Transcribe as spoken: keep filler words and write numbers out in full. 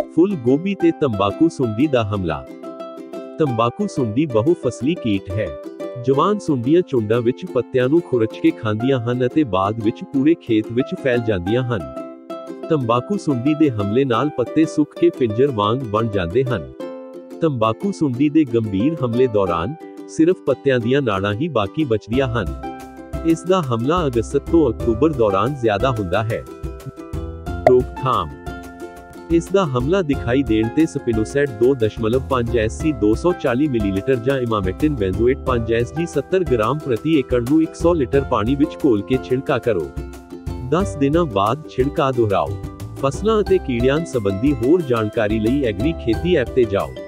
ਫੁੱਲ ਗੋਭੀ ਤੇ ਤੰਬਾਕੂ ਸੁੰਡੀ ਦਾ ਹਮਲਾ। ਤੰਬਾਕੂ ਸੁੰਡੀ ਬਹੁ ਫਸਲੀ ਕੀਟ ਹੈ। ਜਵਾਨ ਸੁੰਡੀਆਂ ਝੁੰਡਾਂ ਵਿੱਚ ਪੱਤਿਆਂ ਨੂੰ ਖੁਰਚ ਕੇ ਖਾਂਦੀਆਂ ਹਨ ਅਤੇ ਬਾਅਦ ਵਿੱਚ ਪੂਰੇ ਖੇਤ ਵਿੱਚ ਫੈਲ ਜਾਂਦੀਆਂ ਹਨ। ਤੰਬਾਕੂ ਸੁੰਡੀ ਦੇ ਹਮਲੇ ਨਾਲ ਪੱਤੇ ਸੁੱਕ ਕੇ ਪਿੰਜਰ ਵਾਂਗ ਬਣ ਜਾਂਦੇ ਹਨ। ਤੰਬਾਕੂ ਸੁੰਡੀ ਦੇ ਗੰਭੀਰ ਹਮਲੇ ਦੌਰਾਨ ਸਿਰਫ ਪੱਤਿਆਂ ਦੀਆਂ ਨਾੜਾਂ ਹੀ ਬਾਕੀ ਬਚਦੀਆਂ ਹਨ। ਇਸ ਦਾ ਹਮਲਾ ਅਗਸਤ ਤੋਂ ਅਕਤੂਬਰ ਦੌਰਾਨ ਜ਼ਿਆਦਾ ਹੁੰਦਾ ਹੈ। ਰੋਕਥਾਮ। ਇਸ ਦਾ ਹਮਲਾ ਦਿਖਾਈ ਦੇਣ ਤੇ ਸਪਿਨੋਸੈਡ ਦੋ ਦਸ਼ਮਲਵ ਪੰਜ ਐਸ ਸੀ ਦੋ ਸੌ ਚਾਲੀ ਮਿਲੀਲੀਟਰ ਜਾਂ ਇਮਾਮੈਕਟਿਨ ਬੈਂਜ਼ੋਏਟ ਪੰਜ ਐਸ ਜੀ ਸੱਤਰ ਗ੍ਰਾਮ ਪ੍ਰਤੀ ਏਕੜ ਨੂੰ ਇੱਕ ਸੌ ਲੀਟਰ ਪਾਣੀ ਵਿੱਚ ਘੋਲ ਕੇ ਛਿੜਕਾ ਕਰੋ। ਦਸ ਦਿਨਾਂ ਬਾਅਦ ਛਿੜਕਾ ਦੁਹਰਾਓ। ਫਸਲਾਂ ਅਤੇ ਕੀੜਿਆਂ ਸੰਬੰਧੀ ਹੋਰ ਜਾਣਕਾਰੀ ਲਈ ਐਗਰੀ ਖੇਤੀ ਐਪ ਤੇ ਜਾਓ।